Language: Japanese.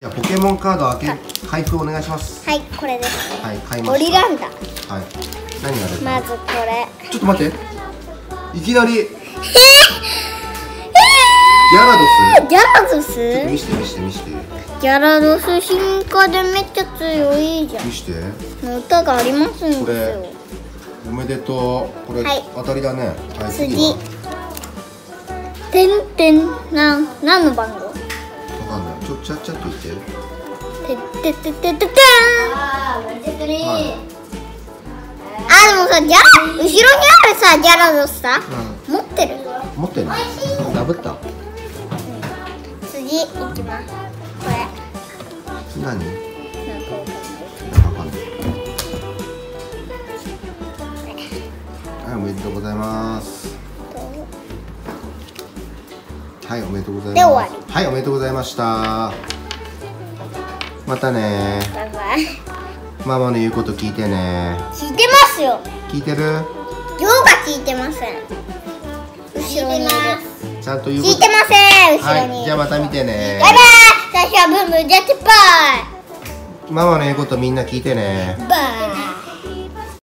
じゃあポケモンカード開封お願いします。 はい、これです。 はい、買いました。 オリランダ。 はい。何が出た？ まずこれ。 ちょっと待って。いきなり。ギャラドス？ ギャラドス？ ちょっと見して。 ギャラドス進化でめっちゃ強いじゃん。 見して。 もう歌がありますんですよ。 これおめでとう。これ、はい、当たりだね。はい、 次。何の番号？ わかんない。ちゃっと言って。 あー、めっちゃでもさ、後ろにあるさ、ギャラドスさ、持ってるの？ ダブった。 次いきます。これ何？わかんない。はい、おめでとうございます。はい、おめでとうございます。 で終わり。 はい、おめでとうございました。またね。 バイバイ。 ママの言うこと聞いてね。 聞いてますよ。 聞いてる？ 量が聞いてません。後ろにいる。 ちゃんと言うこと聞いてません。後ろに。 はい、じゃあまた見てね。 バイバイ。最初はブンブンジャッジバイ。 ママの言うことみんな聞いてね。 バイ。